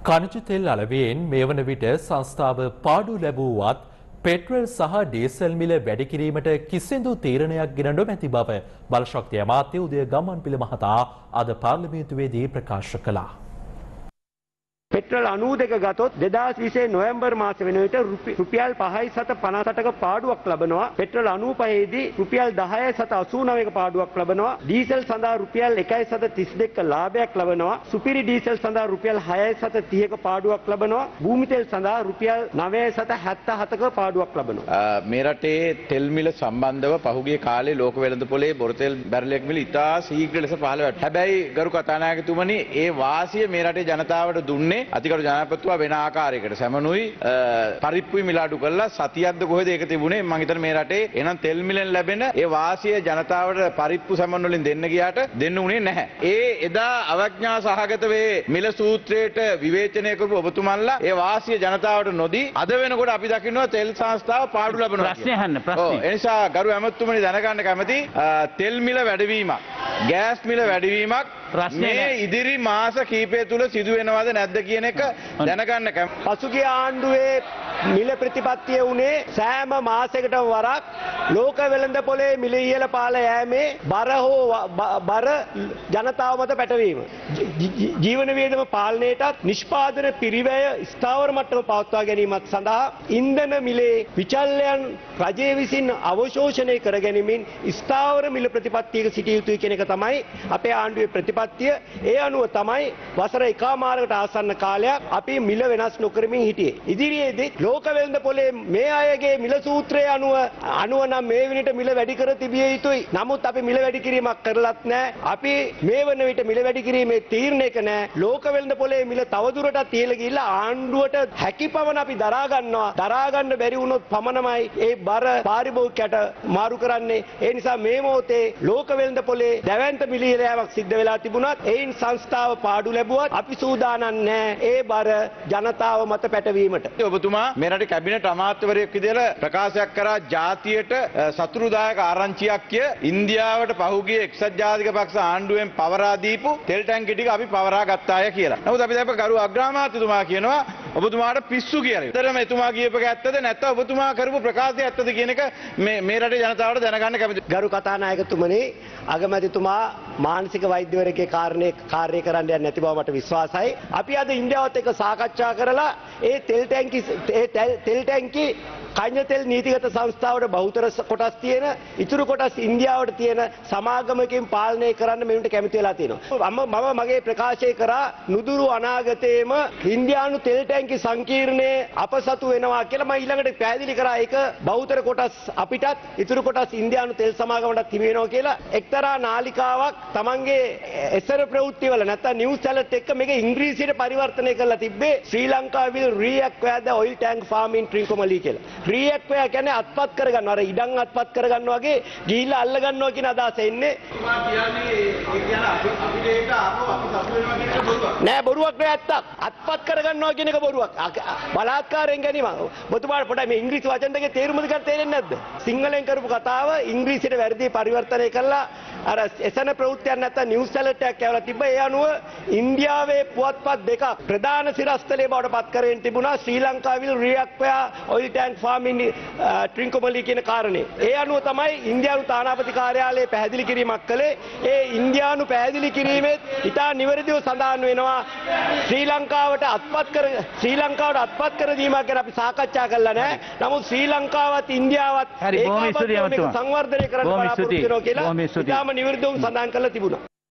खनिज तेल අලවයෙන් මේ වන විට සංස්ථාව පාඩු ලැබුවත් පෙට්‍රල් සහ ඩීසල් මිල වැඩි කිරීමට කිසිදු තීරණයක් ගෙන නොමැති බව බලශක්ති අමාත්‍ය උදය ගම්මන්පිල මහතා අද පාර්ලිමේන්තුවේදී ප්‍රකාශ කළා. පෙට්‍රල් 92 ගතොත් 2020 නොවැම්බර් මාස වෙන විට රුපියල් 5.58ක පාඩුවක් ලබනවා. පෙට්‍රල් 95 දී රුපියල් 10.89ක පාඩුවක් ලබනවා. ඩීසල් සඳහා රුපියල් 1.32ක ලාභයක් ලබනවා. සුපිරි ඩීසල් සඳහා රුපියල් 6.30ක පාඩුවක් ලබනවා. භූමි තෙල් සඳහා රුපියල් 9.77ක පාඩුවක් ලබනවා. මේ රටේ තෙල් මිල සම්බන්ධව පහුගිය කාලේ ලෝක වෙළඳපොලේ බොර තෙල් බැරලයක් මිල ඉතා ශීඝ්‍ර ලෙස පහළ වැටුණා. හැබැයි ගරු කතානායකතුමනි ඒ වාසිය මේ රටේ ජනතාවට දුන්නේ අතිකරු ජනාධිපතිතුමා වෙන ආකාරයකට සැමනුයි පරිප්පුයි මිලාඩු කළා සතියක්ද කොහෙද ඒක තිබුණේ මම හිතන්නේ මේ රටේ එනම් තෙල් මිලෙන් ලැබෙන ඒ වාසිය ජනතාවට පරිප්පු සැමන් වලින් දෙන්න ගියාට දෙන්න උනේ නැහැ. ඒ එදා අවඥා සහගත වේ මිල සූත්‍රයට විවේචනය කරපු ඔබතුමන්ලා ඒ වාසිය ජනතාවට නොදී අද වෙනකොට අපි දකින්නවා තෙල් සංස්ථාව පාඩු ලබනවා. ප්‍රශ්නේ අහන්න ප්‍රශ්නේ. ඒ නිසා ගරු ඇමතුමනි දැනගන්න කැමති තෙල් මිල වැඩිවීමක් ගෑස් මිල වැඩිවීමක් මේ ඉදිරි මාස කීපය තුල සිදු වෙනවද නැද්ද කියන එක දැනගන්න කැමතියි. පසුගිය ආණ්ඩුවේ මිල ප්‍රතිපත්තිය උනේ සෑම මාසයකටම වරක් ලෝක වෙළඳපොලේ මිල ඉහළ පාල යෑමේ බර ජනතාව මත පැටවීම. ජීවන වියදම පාලනයටත් නිෂ්පාදන පිරිවැය ස්ථාවර මට්ටම පවත්වා ගැනීමත් සඳහා ඉන්ධන මිලේ විචල්යන් රජය විසින් අවශෝෂණය කර ගැනීමෙන් ස්ථාවර මිල ප්‍රතිපත්තියක සිටිය යුතුයි කියන එක තමයි අපේ ආණ්ඩුවේ ප්‍රතිපත්තිය. ඒ අනුව තමයි වසර එකමාරකට ආසන්න කාලයක් අපි මිල වෙනස් නොකරමින් හිටියේ. ඉදිරියේදී ලෝක වෙළඳපොලේ මේ අයගේ මිල සූත්‍රයේ අනුව නම් මේ විනිට මිල වැඩි කර තිබිය යුතුයි. නමුත් අපි මිල වැඩි කිරීමක් කරලත් නැහැ. අපි මේ වන විට මිල වැඩි කිරීමේ තීරණයක නැහැ. ලෝක වෙළඳපොලේ මිල තවදුරටත් ඉහළ ගිහිල්ලා ආණ්ඩුවට හැකියපවන අපි දරා ගන්නවා. දරා ගන්න බැරි වුණොත් පමණමයි ඒ බර පාරිභෝගිකයට මාරු කරන්නේ. ඒ නිසා මේ මොහොතේ ලෝක වෙළඳපොලේ දැවැන්ත මිලීරෑමක් සිද්ධ වෙලා තිබුණත් ඒයින් සංස්ථාව පාඩු ලැබුවත් අපි සූදානම් නැහැ ඒ බර ජනතාව මත පැටවීමට. ඔබතුමා මේ රටේ කැබිනට් අමාත්‍යවරයෙක් විදිහට ප්‍රකාශයක් කරා ජාතියට සතුරුදායක ආරංචියක් කිය ඉන්දියාවට පහුගිය එක්සත් ජාතික පක්ෂ ආණ්ඩුවෙන් පවරා දීපු තෙල් ටැංකි ටික අපි පවරා ගත්තාය කියලා. නමුත් අපි දැක්ක ගරු අග්‍රාමාත්‍යතුමා කියනවා ඔබතුමාට පිස්සු කියලා. ඒතරම එතුමා කියපක ඇත්තද නැත්නම් ඔබතුමා කරපු ප්‍රකාශය ඇත්තද කියන එක මේ රටේ ජනතාවට දැනගන්න කැමතියි. ගරු කතානායකතුමනි අගමැතිතුමා මානසික වෛද්‍යවරයෙක්ගේ කාර්ය කරන්න යන්නේ නැති බව මට විශ්වාසයි. අපි අද ඉන්දියාවත් එක්ක සාකච්ඡා කරලා ඒ තෙල් ටැංකි කයින් තෙල් නීතිගත සංස්ථාවට බහුතර කොටස් තියෙන ඉතුරු කොටස් ඉන්දියාවට තියෙන සමාගමකින් පාලනය කරන්න මෙවුන්ට කැමති වෙලා තියෙනවා. මම මගේ ප්‍රකාශය කරා නුදුරු අනාගතයේම ඉන්දියානු තෙල් ටැංකි සංකීර්ණයේ අපසතු වෙනවා කියලා මම ඊළඟට පැහැදිලි කරා. ඒක බහුතර කොටස් අපිටත් ඉතුරු කොටස් ඉන්දියානු තෙල් සමාගමටත් හිමි වෙනවා කියලා එක්තරා නාලිකාවක් Tamange එසර ප්‍රවෘත්තිවල නැත්නම් නිවුස් චැනල් එක මේක ඉංග්‍රීසියට පරිවර්තනය කරලා තිබ්බේ ශ්‍රී Lanka will reacquire the oil tank farm in Trincomalee කියලා. රියැක්වයා කියන්නේ අත්පත් කරගන්නවා. අර ඉඩම් අත්පත් කරගන්නවා වගේ ගිහිල්ලා අල්ල ගන්නවා කියන අදහස එන්නේ. ඔබතුමා කියන්නේ ඒ කියන්නේ අපිට ඒක ආපහු අපි සතු වෙනවා කියන එක බොරුවක්. නෑ බොරුවක් නෑ ඇත්තක්. අත්පත් කරගන්නවා කියන එක බොරුවක්. බලාත්කාරයෙන් ගැනීම. ඔබතුමාට පොඩ්ඩක් මේ ඉංග්‍රීසි වචන දෙකේ තේරුම දෙක තේරෙන්නේ නැද්ද? සිංහලෙන් කරපු කතාව ඉංග්‍රීසියට වැරදි පරිවර්තනය කළා. අර එසන ප්‍රවෘත්තියක් නැත්නම් නිවුස් චැනල් එකක් ඇවලා තිබ්බා. ඒ අනුව ඉන්දියාවේ පුවත්පත් දෙකක් ප්‍රධාන සිරස්තලයේ බවට පත් කරගෙන තිබුණා ශ්‍රී Lanka will reacquire oil tank farm in Trincomalee කියන කාරණේ. ඒ අනුව තමයි ඉන්දියානු තානාපති කාර්යාලයේ පැහැදිලි කිරීමක් කළේ. ඒ ඉන්දියානු පැහැදිලි කිරීමේ ඉතා නිවැරදිව සඳහන් වෙනවා ශ්‍රී ලංකාවට අත්පත් කර දීමක් ගැන අපි සාකච්ඡා කළා නෑ. නමුත් ශ්‍රී ලංකාවත් ඉන්දියාවත් හරි බොහොම ස්තුතියි අමතුමා. සංවර්ධනය කරන්න බලාපොරොත්තු වෙනවා කියලා ඉතාම නිවැරදිව සඳහන් කරලා තිබුණා.